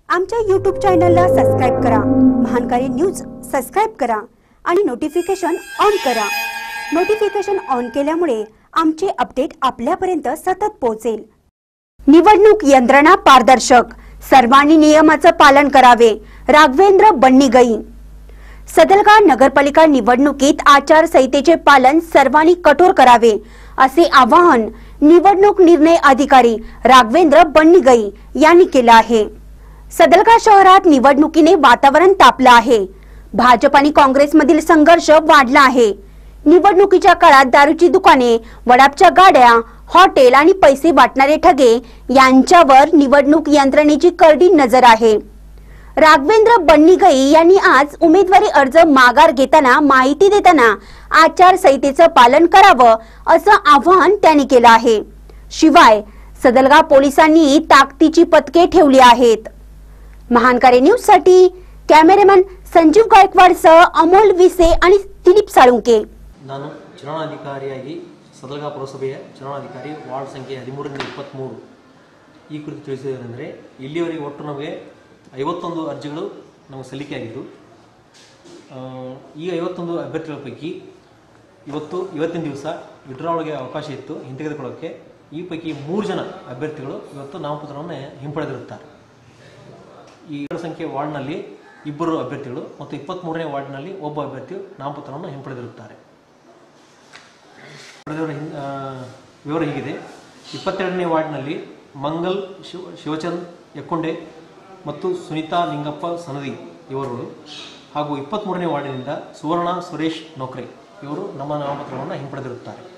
आमच्या YouTube चॅनलला subscribe करा, महानकारी न्यूज सबस्क्राइब करा आणि नोटिफिकेशन ऑन करा। नोटिफिकेशन ऑन केल्यामुळे आमचे अपडेट आपल्यापर्यंत सतत पोहोचेल। निवडणूक यंत्रणा पारदर्शक, सर्वांनी नियमाचे पालन करावे। राघवेंद्र बन्नीगई। सदलगा नगरपालिका निवडणुकीत आचारसंहितेचे पालन सर्वांनी कठोर करावे असे आवाहन निवडणूक निर्णय अधिकारी राघवेंद्र बन्नीगई यांनी केले आहे। सदलगा शहरात निवडणुकीने वातावरण तापले आहे। भाजप आणि काँग्रेसमधील संघर्ष वाढला आहे। निवडणुकीच्या काळात दारूची दुकाने, वडापच्या गाड्या, हॉटेल आणि पैसे वाटणारे ठगे यांच्यावर निवडणूक यंत्रणेची करडी नजर आहे। राघवेंद्र बन्नीगई यांनी आज उमेदवारी अर्ज माघार घेताना माहिती देताना आचारसंहितेचे पालन करावे असे आवाहन त्यांनी केले आहे। शिवाय सदलगा पोलिसांनी ताकदीची पथके ठेवली आहेत। महानकारी न्यूज साठी कॅमेरामॅन संजीव गायकवाड सह अमोल विसे आणि दिलीप साळुंके। ನಾನು ಚುನಾವಣಾಧಿಕಾರಿಯಾಗಿ ಸದಲಗಾ ಪುರಸಭೆಯ ಚುನಾವಣಾಧಿಕಾರಿ ವಾರ್ಡ್ ಸಂಖ್ಯೆ 13-23 ಈ ಕುರಿತು ತಿಳಿಸಿದ್ದೇನೆಂದರೆ ಇಲ್ಲಿವರೆಗೆ ಒಟ್ಟು ನಮಗೆ 51 ಅರ್ಜಿಗಳು ನಮಗೆ ಸಲ್ಲಿಕೆಯಾಗಿದ್ದು ಈ 51 ಅಭ್ಯರ್ಥಿಗಳ ಪೈಕಿ ಇವತ್ತಿನ ದಿವಸ ವಿಡ್ರಾವಲ್ಗೆ ಅವಕಾಶ ಇತ್ತು ಹಿಂತೆಗೆದುಕೊಳ್ಳೋಕೆ। ಈ ಪೈಕಿ 3 ಜನ ಅಭ್ಯರ್ಥಿಗಳು ಇವತ್ತು ನಾಮಪತ್ರವನ್ನು ಹಿಂಪಡೆದಿರುತ್ತಾರೆ। ಈ ಸಂಖ್ಯೆ ವಾರ್ಡ್ನಲ್ಲಿ 2 ಅಭ್ಯರ್ಥಿಗಳು ಮತ್ತು 23ನೇ ವಾರ್ಡ್ನಲ್ಲಿ ಒಬ್ಬ ಅಭ್ಯರ್ಥಿಯು ನಾಮಪತ್ರವನ್ನು ಹಿಂಪಡೆದಿರುತ್ತಾರೆ। ವಿವರ ಹೀಗಿದೆ। 22ನೇ ವಾರ್ಡ್ನಲ್ಲಿ ಮಂಗಲ್ ಶಿವಚಂದ್ ಯಕ್ಕುಂಡೆ ಮತ್ತು ಸುನೀತಾ ಲಿಂಗಪ್ಪ ಸನದಿ ಇವರುಗಳು ಹಾಗೂ 23ನೇ ವಾರ್ಡಿನಿಂದ ಸುವರ್ಣ ಸುರೇಶ್ ನೌಕ್ರೆ ಇವರು ನಮ್ಮ ನಾಮಪತ್ರವನ್ನು ಹಿಂಪಡೆದಿರುತ್ತಾರೆ।